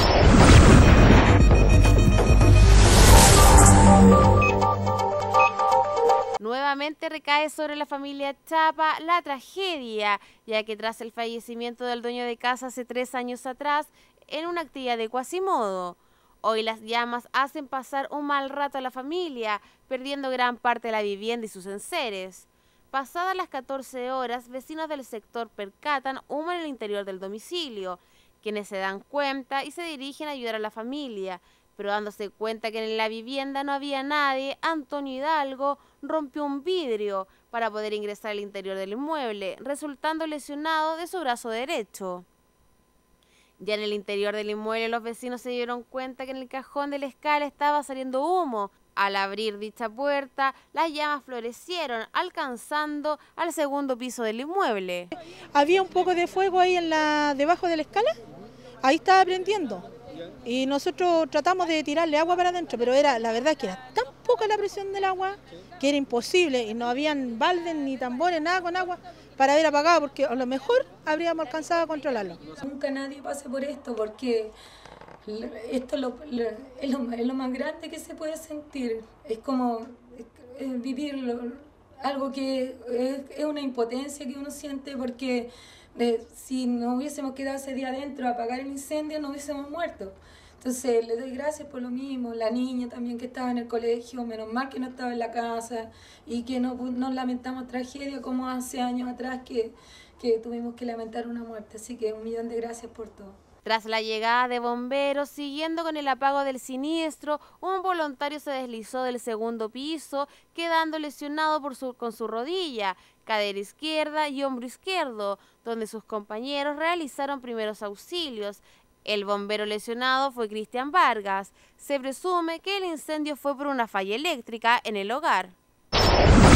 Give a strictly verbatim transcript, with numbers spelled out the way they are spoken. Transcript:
Nuevamente recae sobre la familia Chapa la tragedia, ya que tras el fallecimiento del dueño de casa hace tres años atrás, en una actividad de Quasimodo, hoy las llamas hacen pasar un mal rato a la familia, perdiendo gran parte de la vivienda y sus enseres. Pasadas las catorce horas, vecinos del sector percatan humo en el interior del domicilio, quienes se dan cuenta y se dirigen a ayudar a la familia. Pero dándose cuenta que en la vivienda no había nadie, Antonio Hidalgo rompió un vidrio para poder ingresar al interior del inmueble, resultando lesionado de su brazo derecho. Ya en el interior del inmueble, los vecinos se dieron cuenta que en el cajón de la escala estaba saliendo humo. Al abrir dicha puerta, las llamas florecieron, alcanzando al segundo piso del inmueble. Había un poco de fuego ahí en la, debajo de la escala, ahí estaba prendiendo. Y nosotros tratamos de tirarle agua para adentro, pero era la verdad que era tan poca la presión del agua que era imposible y no habían baldes ni tambores, nada con agua para haber apagado, porque a lo mejor habríamos alcanzado a controlarlo. Nunca nadie pase por esto, porque esto es lo, es lo, es lo más grande que se puede sentir. Es como es vivirlo, algo que es, es una impotencia que uno siente, porque Eh, si no hubiésemos quedado ese día adentro a apagar el incendio, no hubiésemos muerto. Entonces le doy gracias por lo mismo, la niña también que estaba en el colegio, menos mal que no estaba en la casa y que no nos lamentamos tragedia como hace años atrás que, que tuvimos que lamentar una muerte. Así que un millón de gracias por todo. Tras la llegada de bomberos, siguiendo con el apago del siniestro, un voluntario se deslizó del segundo piso, quedando lesionado por su, con su rodilla, cadera izquierda y hombro izquierdo, donde sus compañeros realizaron primeros auxilios. El bombero lesionado fue Cristian Vargas. Se presume que el incendio fue por una falla eléctrica en el hogar.